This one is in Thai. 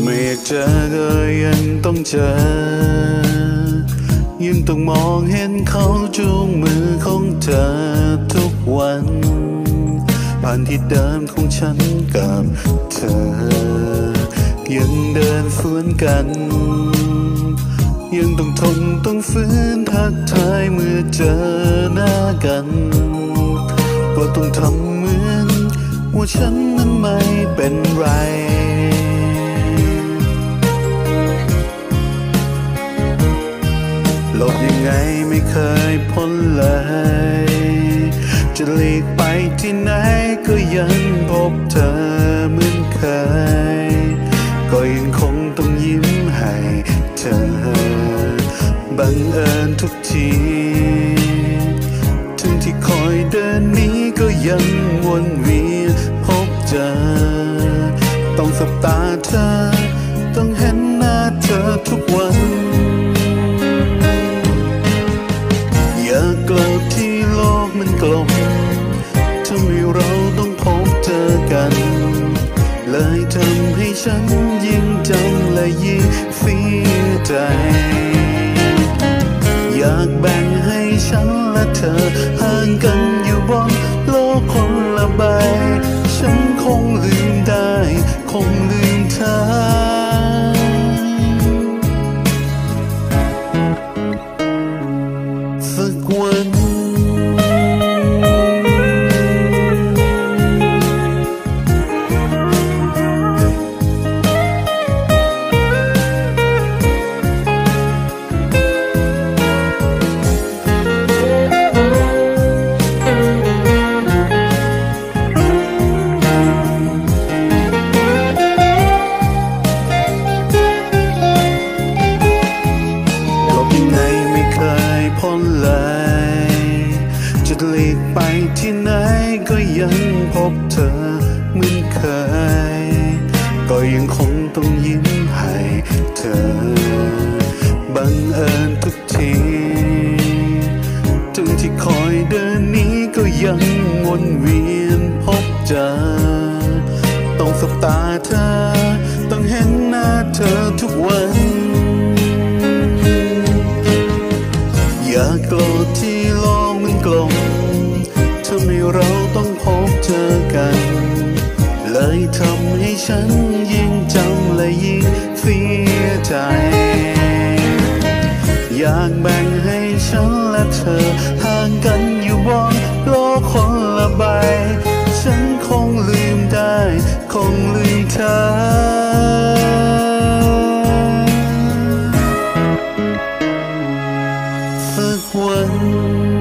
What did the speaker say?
ไม่อยากเจอก็ยังต้องเจอยังต้องมองเห็นเขาจูงมือของเธอทุกวันผ่านที่เดิมของฉันกับเธอยังเดินฝืนกันยังต้องทนต้องฝืนทักทายเมื่อเจอหน้ากันก็ต้องทำเหมือนว่าฉันนั้นไม่เป็นไรหลบยังไงไม่เคยพ้นเลยจะหลีกไปที่ไหนก็ยังพบเธอเหมือนเคยก็ยังคงต้องยิ้มให้เธอบังเอิญทุกทีถึงที่คอยเดินนี้ก็ยังวนเวียนพบเจอต้องสบตาเธอต้องเห็นหน้าเธอทุกวันอย่าโกรธที่โลกมันกลมทำให้เราต้องพบเจอกันเลยทำให้ฉันยิ่งจำและยิ่งเสียใจอยากแบ่งให้ฉันและเธอห่างกันอยู่บนโลกคนละใบฉันคงลืมได้คงลืมเธอสักวันจะหลีกไปที่ไหนก็ยังพบเธอเหมือนเคยก็ยังคงต้องยิ้มให้เธอบังเอิญทุกทีถึงที่คอยเดินนี้ก็ยังวนเวียนพบเจอต้องสบตาเธอต้องเห็นหน้าเธอทุกวันอย่าโกรธที่โลกมันกลมทำให้เราต้องพบเจอกันเลยทำให้ฉันยิ่งจำและยิ่งเสียใจอยากแบ่งให้ฉันและเธอห่างกันอยู่บนโลกคนละใบฉันคงลืมได้คงลืมเธอสักวัน